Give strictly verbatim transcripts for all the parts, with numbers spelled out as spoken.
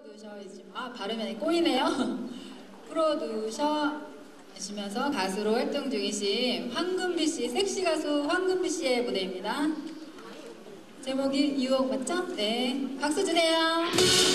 프로듀서, 아 발음이 꼬이네요. 프로듀서 하시면서 가수로 활동 중이신 황금비 씨, 섹시 가수 황금비 씨의 무대입니다. 제목이 유혹 맞죠? 네, 박수 주세요.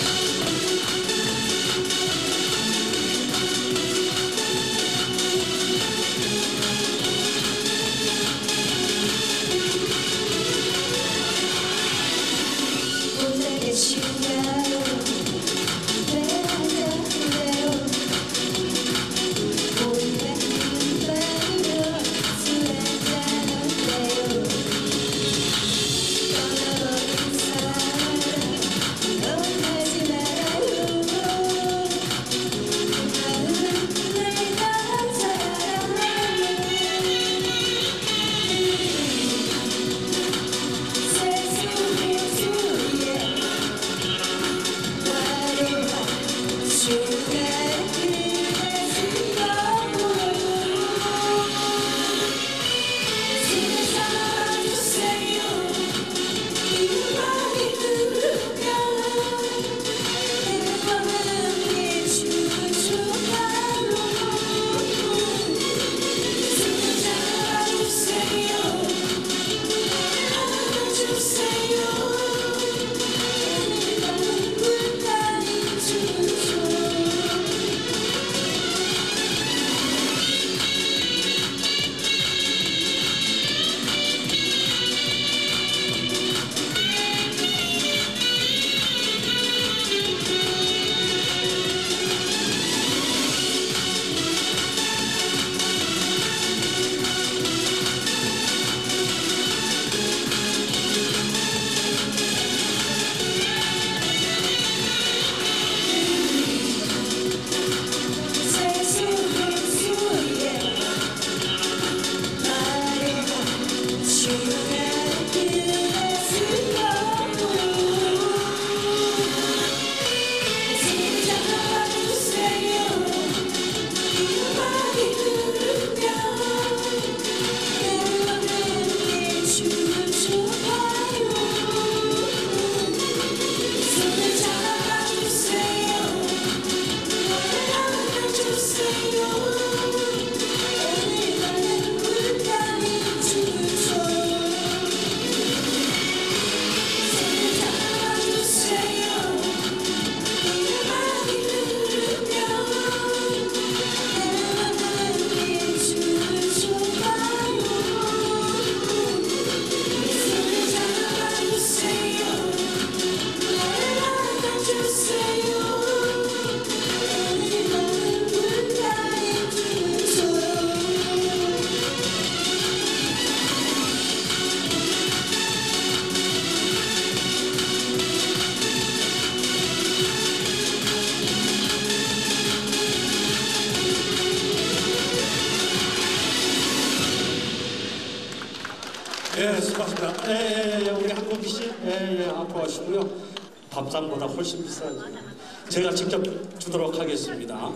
예, 수고하십니다. 예, 예, 우리 한국기 씨, 예, 예, 아프하시고요. 밥상보다 훨씬 비싸죠. 제가 직접 주도록 하겠습니다.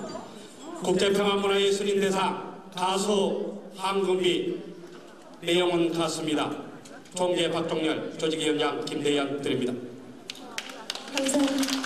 국제평화문화예술인대상 가수 황금비, 내용은 가수입니다. 총재 박종렬, 조직위원장 김대현 드립니다. 감사합니다.